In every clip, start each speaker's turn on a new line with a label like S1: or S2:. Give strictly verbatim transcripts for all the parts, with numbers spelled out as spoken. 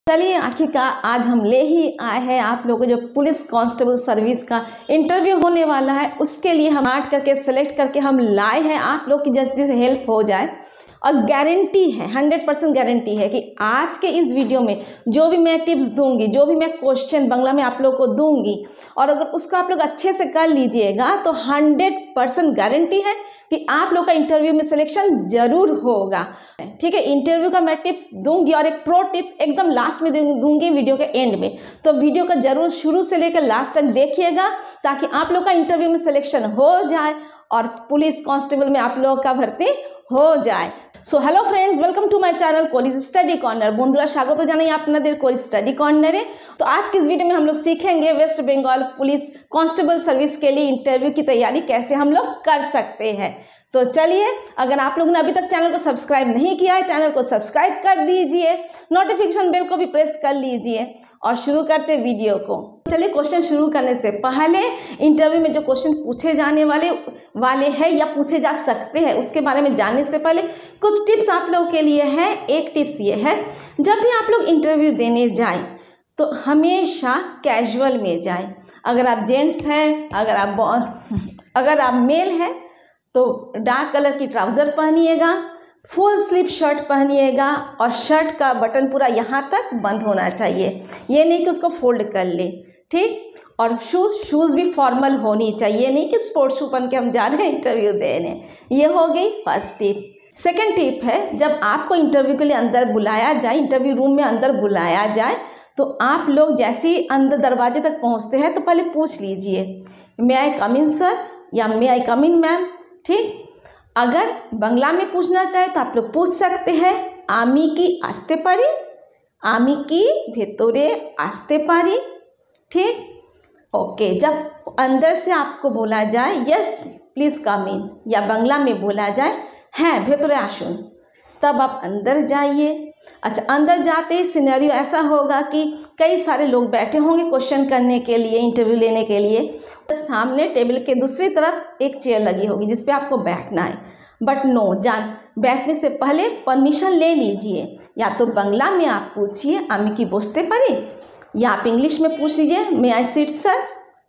S1: चलिए आखिरकार आज हम ले ही आए हैं आप लोगों को जो पुलिस कांस्टेबल सर्विस का इंटरव्यू होने वाला है, उसके लिए हम आर्ट करके सेलेक्ट करके हम लाए हैं आप लोग की जैसे जैसे हेल्प हो जाए। और गारंटी है, हंड्रेड परसेंट गारंटी है कि आज के इस वीडियो में जो भी मैं टिप्स दूंगी, जो भी मैं क्वेश्चन बांग्ला में आप लोग को दूंगी, और अगर उसको आप लोग अच्छे से कर लीजिएगा तो हंड्रेड परसेंट गारंटी है कि आप लोग का इंटरव्यू में सिलेक्शन जरूर होगा। ठीक है, इंटरव्यू का मैं टिप्स दूंगी और एक प्रो टिप्स एकदम लास्ट में दूंगी वीडियो के एंड में, तो वीडियो का जरूर शुरू से लेकर लास्ट तक देखिएगा ताकि आप लोग का इंटरव्यू में सिलेक्शन हो जाए और पुलिस कांस्टेबल में आप लोग का भर्ती हो जाए। So hello friends, welcome to my channel College Study Corner. बंधुरा स्वागत জানাই আপনাদের কলেজ स्टडी कॉर्नर है। तो आज की इस वीडियो में हम लोग सीखेंगे West Bengal police constable service के लिए इंटरव्यू की तैयारी कैसे हम लोग कर सकते हैं। तो चलिए, अगर आप लोगों ने अभी तक चैनल को सब्सक्राइब नहीं किया है, चैनल को सब्सक्राइब कर दीजिए, नोटिफिकेशन बेल को भी प्रेस कर लीजिए और शुरू करते वीडियो को। चलिए, क्वेश्चन शुरू करने से पहले इंटरव्यू में जो क्वेश्चन पूछे जाने वाले वाले हैं या पूछे जा सकते हैं उसके बारे में जानने से पहले कुछ टिप्स आप लोगों के लिए है। एक टिप्स ये है, जब भी आप लोग इंटरव्यू देने जाएं तो हमेशा कैजुअल में जाएं। अगर आप जेंट्स हैं, अगर आप अगर आप मेल हैं तो डार्क कलर की ट्राउज़र पहनिएगा, फुल स्लीव शर्ट पहनिएगा और शर्ट का बटन पूरा यहाँ तक बंद होना चाहिए, ये नहीं कि उसको फोल्ड कर ले। ठीक, और शूज़ शूज़ भी फॉर्मल होनी चाहिए, नहीं कि स्पोर्ट्स शू पहन के हम जा रहे हैं इंटरव्यू देने। ये हो गई फर्स्ट टिप। सेकंड टिप है, जब आपको इंटरव्यू के लिए अंदर बुलाया जाए, इंटरव्यू रूम में अंदर बुलाया जाए, तो आप लोग जैसे ही अंदर दरवाजे तक पहुँचते हैं तो पहले पूछ लीजिए मे आई कम इन सर या मे आई कम इन मैम। ठीक, अगर बांग्ला में पूछना चाहे तो आप लोग पूछ सकते हैं आमी की आस्ते पारी, आमी की भेतरे आस्ते पारी। ठीक, ओके, जब अंदर से आपको बोला जाए यस प्लीज़ कम इन, या बांग्ला में बोला जाए हैं भेतरे आसुन, तब आप अंदर जाइए। अच्छा, अंदर जाते ही सिनेरियो ऐसा होगा कि कई सारे लोग बैठे होंगे क्वेश्चन करने के लिए, इंटरव्यू लेने के लिए। सामने टेबल के दूसरी तरफ एक चेयर लगी होगी जिस पे आपको बैठना है, बट नो, जान बैठने से पहले परमिशन ले लीजिए। या तो बांग्ला में आप पूछिए आमी की बोस्ते पारी, या आप इंग्लिश में पूछ लीजिए मे आई सिट सर,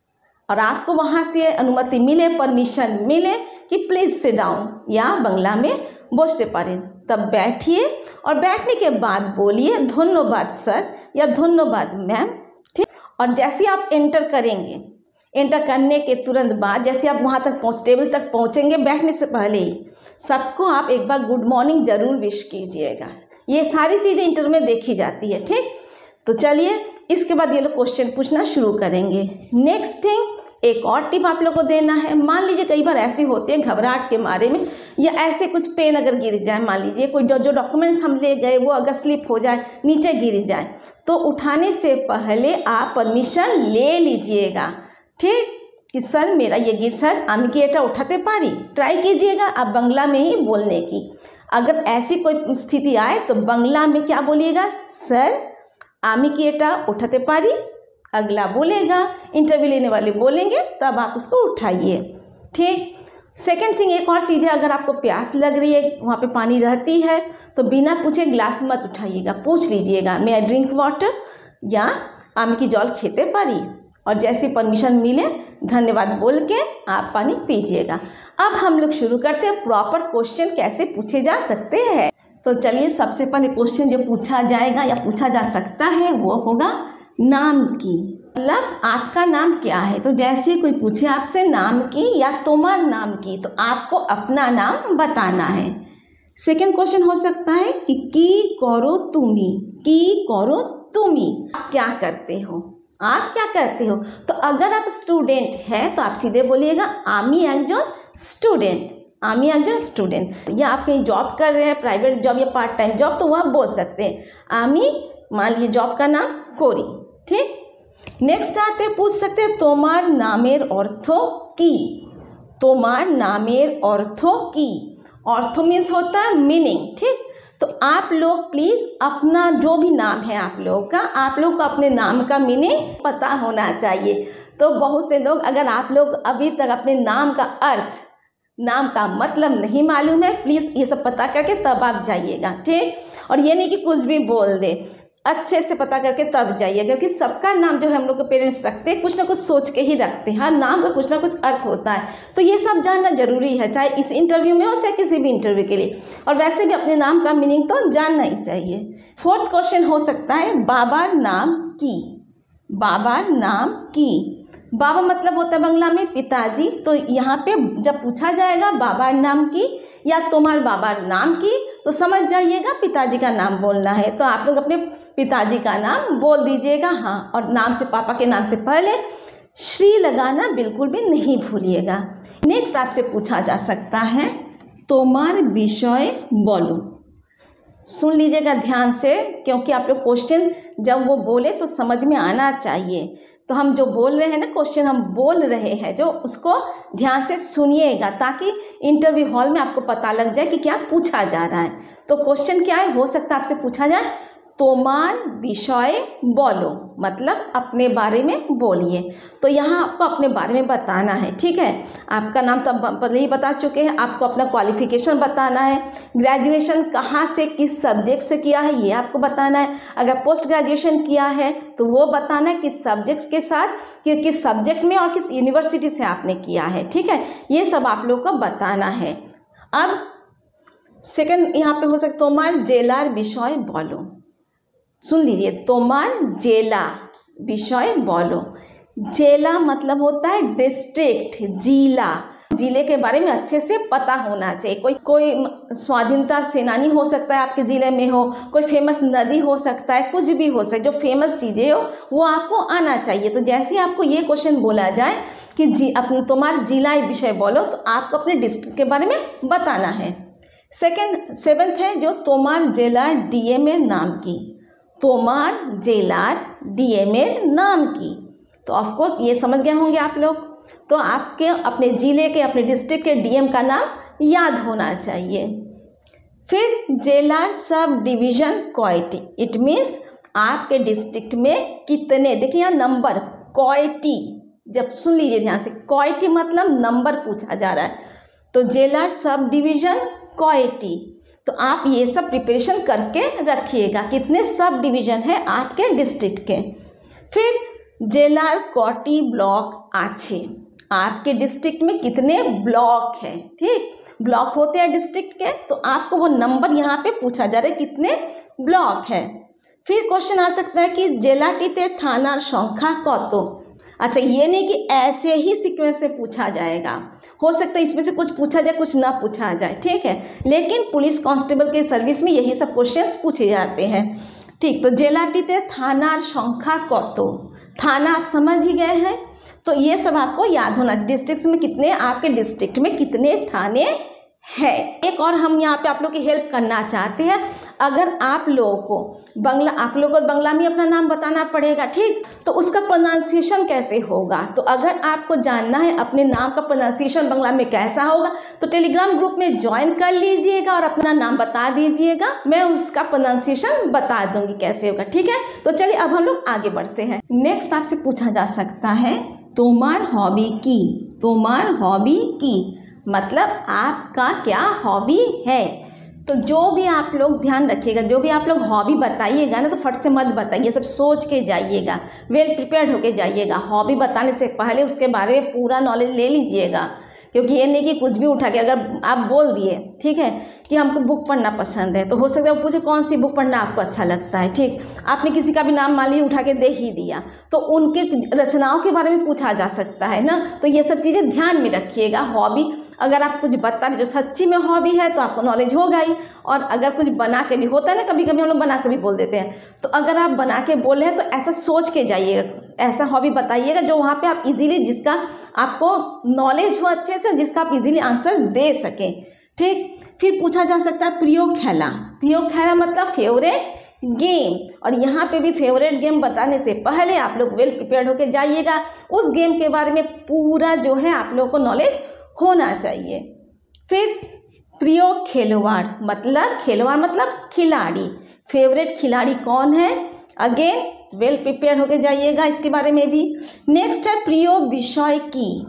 S1: और आपको वहाँ से अनुमति मिले, परमिशन मिले कि प्लीज़ सिट डाउन या बांग्ला में बोस्ते पारी, तब बैठिए और बैठने के बाद बोलिए धन्यवाद सर या धन्यवाद मैम। ठीक, और जैसे आप एंटर करेंगे, एंटर करने के तुरंत बाद जैसे आप वहाँ तक पहुँच टेबल तक पहुँचेंगे, बैठने से पहले ही सबको आप एक बार गुड मॉर्निंग ज़रूर विश कीजिएगा। ये सारी चीज़ें इंटरव्यू में देखी जाती है। ठीक, तो चलिए, इसके बाद ये लोग क्वेश्चन पूछना शुरू करेंगे। नेक्स्ट थिंग, एक और टिप आप लोग को देना है। मान लीजिए कई बार ऐसी होती है घबराहट के मारे में, या ऐसे कुछ पेन अगर गिर जाए, मान लीजिए कोई जो जो डॉक्यूमेंट्स हम ले गए वो अगर स्लिप हो जाए, नीचे गिर जाए, तो उठाने से पहले आप परमिशन ले लीजिएगा। ठीक, कि सर मेरा ये गिर सर आमी की एटा उठाते पारी, ट्राई कीजिएगा आप बांग्ला में ही बोलने की। अगर ऐसी कोई स्थिति आए तो बांग्ला में क्या बोलिएगा, सर आमी की एटा उठाते पारी। अगला बोलेगा, इंटरव्यू लेने वाले बोलेंगे, तब आप उसको उठाइए। ठीक, सेकंड थिंग, एक और चीज़ है, अगर आपको प्यास लग रही है, वहाँ पे पानी रहती है, तो बिना पूछे ग्लास मत उठाइएगा, पूछ लीजिएगा मे आई ड्रिंक वाटर या आमी की जल खेते पारी, और जैसे परमिशन मिले धन्यवाद बोल के आप पानी पीजिएगा। अब हम लोग शुरू करते हैं प्रॉपर क्वेश्चन कैसे पूछे जा सकते हैं। तो चलिए, सबसे पहले क्वेश्चन जो पूछा जाएगा या पूछा जा सकता है वो होगा नाम की, मतलब आपका नाम क्या है। तो जैसे कोई पूछे आपसे नाम की या तुम्हार नाम की, तो आपको अपना नाम बताना है। सेकंड क्वेश्चन हो सकता है कि की करो तुमी, की करो तुमी, आप क्या करते हो, आप क्या करते हो। तो अगर आप स्टूडेंट हैं तो आप सीधे बोलिएगा आमी एकजन स्टूडेंट, आमी एकजन स्टूडेंट। या आप कहीं जॉब कर रहे हैं, प्राइवेट जॉब या पार्ट टाइम जॉब, तो वह बोल सकते हैं आमी, मान लीजिए जॉब का नाम कोरी। ठीक, नेक्स्ट आते पूछ सकते हैं तोमार नामेर अर्थो की, तोमार नामेर अर्थो की, अर्थो मीन्स होता है मीनिंग। ठीक, तो आप लोग प्लीज़ अपना जो भी नाम है आप लोगों का, आप लोग को अपने नाम का मीनिंग पता होना चाहिए। तो बहुत से लोग, अगर आप लोग अभी तक अपने नाम का अर्थ, नाम का मतलब नहीं मालूम है, प्लीज़ ये सब पता करके तब आप जाइएगा। ठीक, और ये नहीं कि कुछ भी बोल दे। अच्छे से पता करके तब जाइए, क्योंकि सबका नाम जो है हम लोग के पेरेंट्स रखते हैं कुछ ना कुछ सोच के ही रखते हैं। हर नाम का कुछ ना कुछ अर्थ होता है, तो ये सब जानना जरूरी है, चाहे इस इंटरव्यू में हो चाहे किसी भी इंटरव्यू के लिए। और वैसे भी अपने नाम का मीनिंग तो जानना ही चाहिए। फोर्थ क्वेश्चन हो सकता है बाबार नाम की। बाबार नाम की, बाबा मतलब होता है बंगला में पिताजी, तो यहाँ पे जब पूछा जाएगा बाबार नाम की या तुम्हार बाबार नाम की, तो समझ जाइएगा पिताजी का नाम बोलना है। तो आप लोग अपने पिताजी का नाम बोल दीजिएगा, हाँ, और नाम से, पापा के नाम से पहले श्री लगाना बिल्कुल भी नहीं भूलिएगा। नेक्स्ट आपसे पूछा जा सकता है तुम्हार विषय बोलो। सुन लीजिएगा ध्यान से, क्योंकि आप लोग क्वेश्चन जब वो बोले तो समझ में आना चाहिए। तो हम जो बोल रहे हैं ना, क्वेश्चन हम बोल रहे हैं जो, उसको ध्यान से सुनिएगा ताकि इंटरव्यू हॉल में आपको पता लग जाए कि क्या पूछा जा रहा है। तो क्वेश्चन क्या है, हो सकता है आपसे पूछा जाए तुम्हार विषय बोलो, मतलब अपने बारे में बोलिए। तो यहाँ आपको अपने बारे में बताना है, ठीक है। आपका नाम तो पहले ही बता चुके हैं, आपको अपना क्वालिफिकेशन बताना है, ग्रेजुएशन कहाँ से किस सब्जेक्ट से किया है ये आपको बताना है, अगर पोस्ट ग्रेजुएशन किया है तो वो बताना है किस सब्जेक्ट्स के साथ, कि किस सब्जेक्ट में और किस यूनिवर्सिटी से आपने किया है, ठीक है। ये सब आप लोग को बताना है। अब सेकंड यहाँ पे हो सकता तुम्हार जेलार विषय बोलो। सुन लीजिए, तुम्हार जेला विषय बोलो। जेला मतलब होता है डिस्ट्रिक्ट, जिला। जिले के बारे में अच्छे से पता होना चाहिए। कोई कोई स्वाधीनता सेनानी हो सकता है आपके ज़िले में हो, कोई फेमस नदी हो सकता है, कुछ भी हो सकता है, जो फेमस चीज़ें हो वो आपको आना चाहिए। तो जैसे आपको ये क्वेश्चन बोला जाए कि जी अपने तुम्हारा जिला विषय बोलो, तो आपको अपने डिस्ट्रिक्ट के बारे में बताना है। सेकेंड सेवेंथ है जो तुम्हार जेलार डीएमए नाम की। तोमार जेलार डीएमए नाम की, तो ऑफकोर्स ये समझ गए होंगे आप लोग। तो आपके अपने ज़िले के, अपने डिस्ट्रिक्ट के डीएम का नाम याद होना चाहिए। फिर जेलार सब डिवीज़न क्वाइटी, इट मीन्स आपके डिस्ट्रिक्ट में कितने, देखिए यहाँ नंबर क्वाइटी, जब सुन लीजिए ध्यान से, क्वाइटी मतलब नंबर पूछा जा रहा है। तो जेलार सब डिवीज़न क्वाइटी, तो आप ये सब प्रिपरेशन करके रखिएगा कितने सब डिवीज़न है आपके डिस्ट्रिक्ट के। फिर जेलार कोटी ब्लॉक आछे, आपके डिस्ट्रिक्ट में कितने ब्लॉक हैं, ठीक, ब्लॉक होते हैं डिस्ट्रिक्ट के, तो आपको वो नंबर यहाँ पे पूछा जा रहा है कितने ब्लॉक है। फिर क्वेश्चन आ सकता है कि जेलाटीते थानार संख्या कत। अच्छा, ये नहीं कि ऐसे ही सीक्वेंस से पूछा जाएगा, हो सकता है इसमें से कुछ पूछा जाए कुछ ना पूछा जाए, ठीक है, लेकिन पुलिस कांस्टेबल के सर्विस में यही सब क्वेश्चंस पूछे जाते हैं, ठीक। तो जेलाटीते थानार संख्या कत, थाना आप समझ ही गए हैं, तो ये सब आपको याद होना चाहिए। डिस्ट्रिक्ट में कितने, आपके डिस्ट्रिक्ट में कितने थाने है। एक और हम यहाँ पे आप लोग की हेल्प करना चाहते हैं, अगर आप लोगों को बंगला, आप लोगों को बंगला में अपना नाम बताना पड़ेगा, ठीक, तो उसका प्रोनाउंसिएशन कैसे होगा। तो अगर आपको जानना है अपने नाम का प्रोनाउंसिएशन बंगला में कैसा होगा, तो टेलीग्राम ग्रुप में ज्वाइन कर लीजिएगा और अपना नाम बता दीजिएगा, मैं उसका प्रोनाउंसिएशन बता दूंगी कैसे होगा, ठीक है। तो चलिए अब हम लोग आगे बढ़ते हैं। नेक्स्ट आपसे पूछा जा सकता है तुम्हार हॉबी की। तुम्हार हॉबी की मतलब आपका क्या हॉबी है। तो जो भी आप लोग ध्यान रखिएगा, जो भी आप लोग हॉबी बताइएगा ना, तो फट से मत बताइए, सब सोच के जाइएगा, वेल प्रिपेयर्ड होके जाइएगा। हॉबी बताने से पहले उसके बारे में पूरा नॉलेज ले लीजिएगा, क्योंकि ये नहीं कि कुछ भी उठा के अगर आप बोल दिए, ठीक है, कि हमको बुक पढ़ना पसंद है, तो हो सकता है वो पूछे कौन सी बुक पढ़ना आपको अच्छा लगता है, ठीक। आपने किसी का भी नाम मान लिया उठा के दे ही दिया, तो उनके रचनाओं के बारे में पूछा जा सकता है ना। तो ये सब चीज़ें ध्यान में रखिएगा। हॉबी अगर आप कुछ बता रहे जो सच्ची में हॉबी है तो आपको नॉलेज होगा ही, और अगर कुछ बना के भी होता है ना, कभी कभी हम लोग बना के भी बोल देते हैं, तो अगर आप बना के बोल रहे हैं तो ऐसा सोच के जाइएगा, ऐसा हॉबी बताइएगा जो वहाँ पे आप इजीली, जिसका आपको नॉलेज हो अच्छे से, जिसका आप इजीली आंसर दे सकें, ठीक। फिर पूछा जा सकता है प्रियो खेला। प्रियो खेला मतलब फेवरेट गेम, और यहाँ पे भी फेवरेट गेम बताने से पहले आप लोग वेल प्रिपेयर्ड होके जाइएगा। उस गेम के बारे में पूरा जो है आप लोगों को नॉलेज होना चाहिए। फिर प्रियो खिलवाड़ मतलब, खिलवाड़ मतलब खिलाड़ी, फेवरेट खिलाड़ी कौन है, अगेन वेल प्रिपेयर होके जाइएगा इसके बारे में भी। नेक्स्ट है प्रियो विषय की।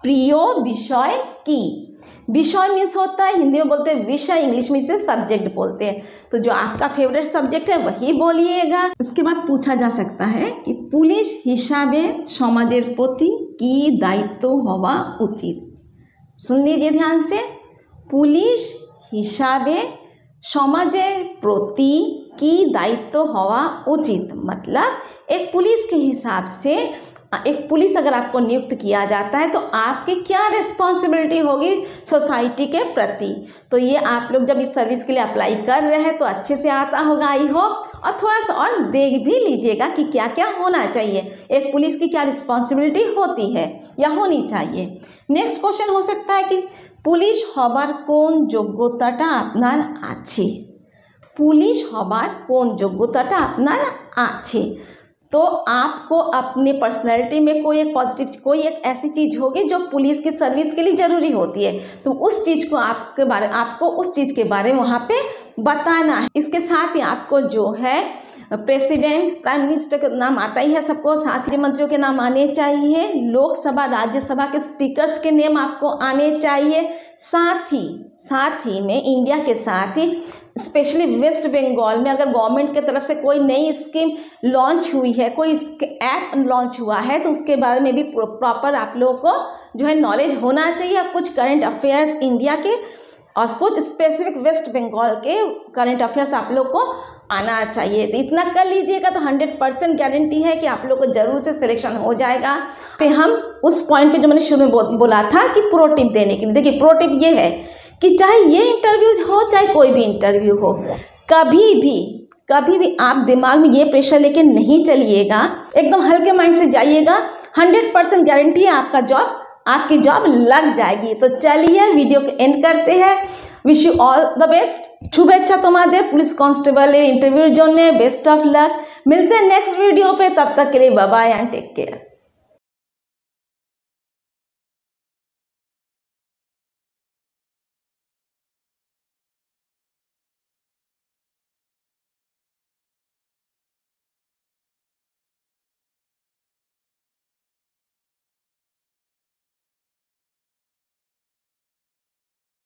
S1: प्रिय विषय की। विषय मीन्स होता है, हिंदी में बोलते हैं विषय, इंग्लिश में इसे सब्जेक्ट बोलते हैं। तो जो आपका फेवरेट सब्जेक्ट है वही बोलिएगा। इसके बाद पूछा जा सकता है कि पुलिस हिसाबे समाजेर प्रति की दायित्व हवा उचित। सुन लीजिए ध्यान से, पुलिस हिसाबे समाजेर प्रति की दायित्व हवा उचित मतलब एक पुलिस के हिसाब से, एक पुलिस अगर आपको नियुक्त किया जाता है तो आपकी क्या रिस्पॉन्सिबिलिटी होगी सोसाइटी के प्रति। तो ये आप लोग जब इस सर्विस के लिए अप्लाई कर रहे हैं तो अच्छे से आता होगा आई होप, और थोड़ा सा और देख भी लीजिएगा कि क्या क्या होना चाहिए, एक पुलिस की क्या रिस्पॉन्सिबिलिटी होती है या होनी चाहिए। नेक्स्ट क्वेश्चन हो सकता है कि पुलिस हबार कौन योग्यताटा आपनार आछे। पुलिस हबार कौन योग्यताटा आपनार आछे। तो आपको अपने पर्सनैलिटी में कोई एक पॉजिटिव, कोई एक ऐसी चीज़ होगी जो पुलिस की सर्विस के लिए ज़रूरी होती है, तो उस चीज़ को आपके बारे आपको उस चीज़ के बारे में वहाँ पे बताना है। इसके साथ ही आपको जो है प्रेसिडेंट, प्राइम मिनिस्टर का नाम आता ही है सबको, साथ ही मंत्रियों के नाम आने चाहिए, लोकसभा राज्यसभा के स्पीकर्स के नेम आपको आने चाहिए। साथ ही साथ ही में इंडिया के साथ ही स्पेशली वेस्ट बंगाल में अगर गवर्नमेंट की तरफ से कोई नई स्कीम लॉन्च हुई है, कोई ऐप लॉन्च हुआ है, तो उसके बारे में भी प्रॉपर आप लोगों को जो है नॉलेज होना चाहिए। कुछ करंट अफेयर्स इंडिया के और कुछ स्पेसिफिक वेस्ट बंगाल के करंट अफेयर्स आप लोग को आना चाहिए। तो इतना कर लीजिएगा तो हंड्रेड परसेंट गारंटी है कि आप लोग को जरूर से सिलेक्शन हो जाएगा। तो हम उस पॉइंट पे जो मैंने शुरू में बोला था कि प्रो टिप देने के लिए, देखिए प्रो टिप ये है कि चाहे ये इंटरव्यू हो चाहे कोई भी इंटरव्यू हो, कभी भी कभी भी आप दिमाग में ये प्रेशर लेके नहीं चलिएगा, एकदम हल्के माइंड से जाइएगा। हंड्रेड परसेंट गारंटी है आपका जॉब आपकी जॉब लग जाएगी। तो चलिए वीडियो को एंड करते हैं। Wish you all the best. शुभेच्छा तुम्हारे पुलिस कांस्टेबल इंटरव्यू जोने, बेस्ट ऑफ लक। मिलते हैं नेक्स्ट वीडियो पे, तब तक के लिए bye bye and take care.